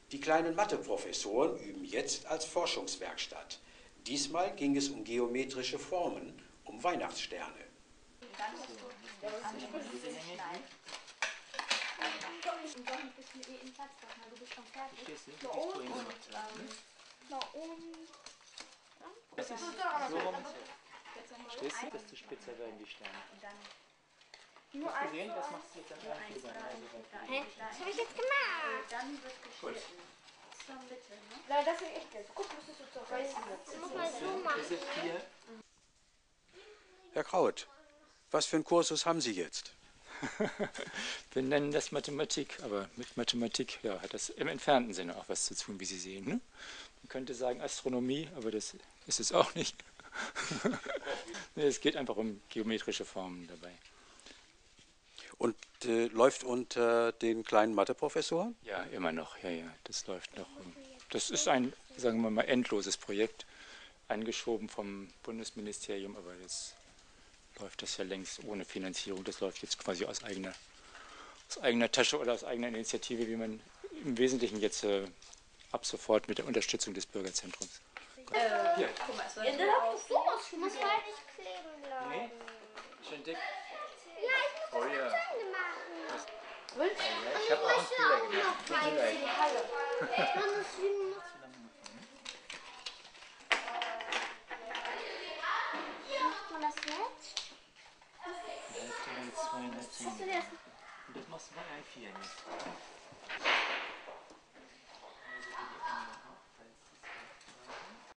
Die kleinen Matheprofessoren üben jetzt als Forschungswerkstatt. Diesmal ging es um geometrische Formen, um Weihnachtssterne. Das ist so rum. Stehst du, desto spitzer werden die Sterne. Nur Hast du gesehen, das machst du jetzt am Anfang. Hä? Was habe ich jetzt gemacht? Dann wird geschnitten. Zur Mitte, ne? Nein, das ist echt Geld. Guck, musst du zur Reißen. Das muss man so machen. Das ist hier. Herr Kraut, was für einen Kursus haben Sie jetzt? Wir nennen das Mathematik, aber mit Mathematik ja, hat das im entfernten Sinne auch was zu tun, wie Sie sehen. Ne? Man könnte sagen Astronomie, aber das ist es auch nicht. Nee, es geht einfach um geometrische Formen dabei. Und läuft unter den kleinen Matheprofessoren? Ja, immer noch. Ja, ja, das läuft noch. Das ist ein, sagen wir mal, endloses Projekt, angeschoben vom Bundesministerium, aber jetzt läuft das ja längst ohne Finanzierung. Das läuft jetzt quasi aus eigener Tasche oder aus eigener Initiative, wie man im Wesentlichen jetzt ab sofort mit der Unterstützung des Bürgerzentrums. Hier. Guck mal, es soll Ja, das hast du aus. Du musst halt nicht kleben bleiben. Nee, schön dick. Ja, ich muss Oh ja. das Ende machen. Ja, ich habe auch einen Fehler gemacht. Tut mir leid. Dann ist wie macht man das jetzt? Hälfte, 2,5 Was hast du denn? Und das machst du bei 1,4 jetzt.